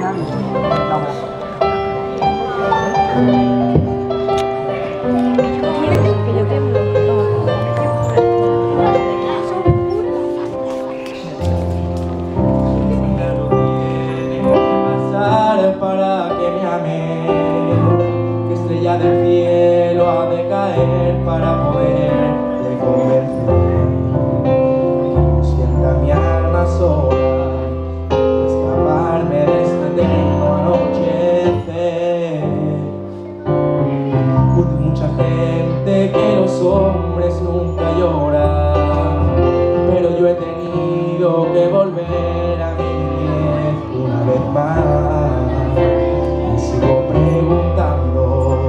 Del cielo ha de caer para poder te convencer. Sienta mi alma sola, escaparme de este eterno anochecer. Porque mucha gente que los hombres nunca lloran, pero yo he tenido que volver a mi niñez una vez más. Y sigo preguntando,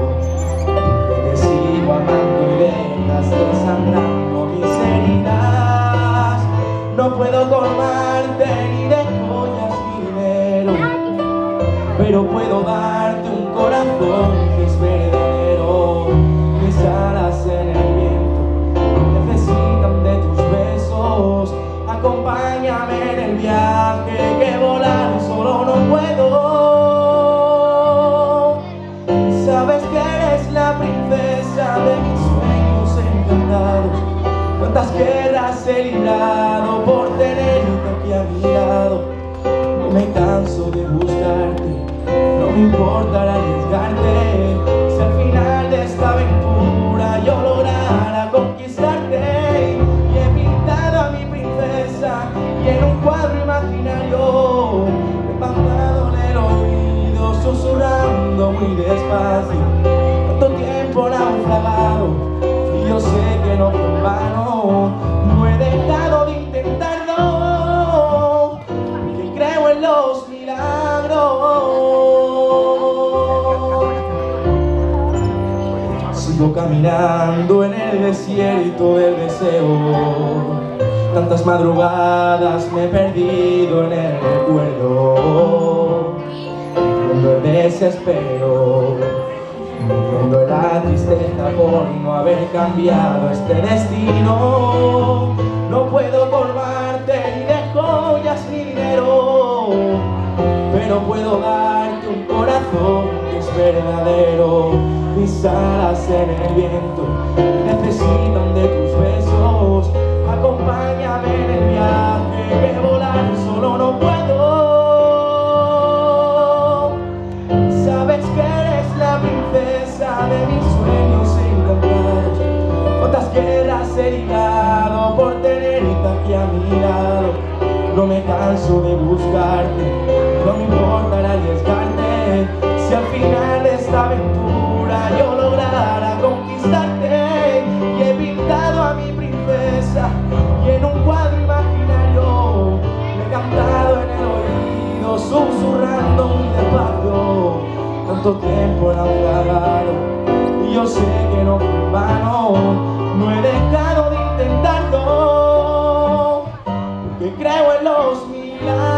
desangrando mis heridas. No puedo colmarte ni de joyas ni dinero, pero puedo darte un corazón que es verdadero. Mis alas en el viento necesitan de tus besos. Acompáñame en el viaje, que volar solo no puedo. Sabes que eres la princesa de mis sueños encantados. Cuántas guerras he librado por tenerte aquí a mi lado. No me canso de buscarte, no me importa arriesgarte. Si al final de esta aventura yo lograra conquistarte. Y he pintado a mi princesa y en un cuadro imaginario he pasado en el oído, susurrando muy despacio. Tanto tiempo naufragado y yo sé que no fue en vano. No he dejado de intentarlo, que creo en los milagros. Sigo caminando en el desierto del deseo. Tantas madrugadas me he perdido en el recuerdo, viendo el desespero, viendo la tristeza por no haber cambiado este destino. No puedo colmarte ni de joyas ni dinero, pero puedo darte un corazón que es verdadero. Mis alas en el viento necesitan de tus besos. Acompáñame en el viaje, que volar solo no puedo. Sabes que eres la princesa de mis sueños encantados. Cuántas guerras he librado por tenerte aquí a mi lado. No me canso de buscarte, no me importa arriesgarte. Si al final de esta aventura yo lograra conquistarte. Y he pintado a mi princesa y en un cuadro imaginario le he cantado en el oído, susurrando muy despacio. Tanto tiempo naufragado y yo sé que no fue en vano. No he dejado de intentarlo, porque creo en los milagros.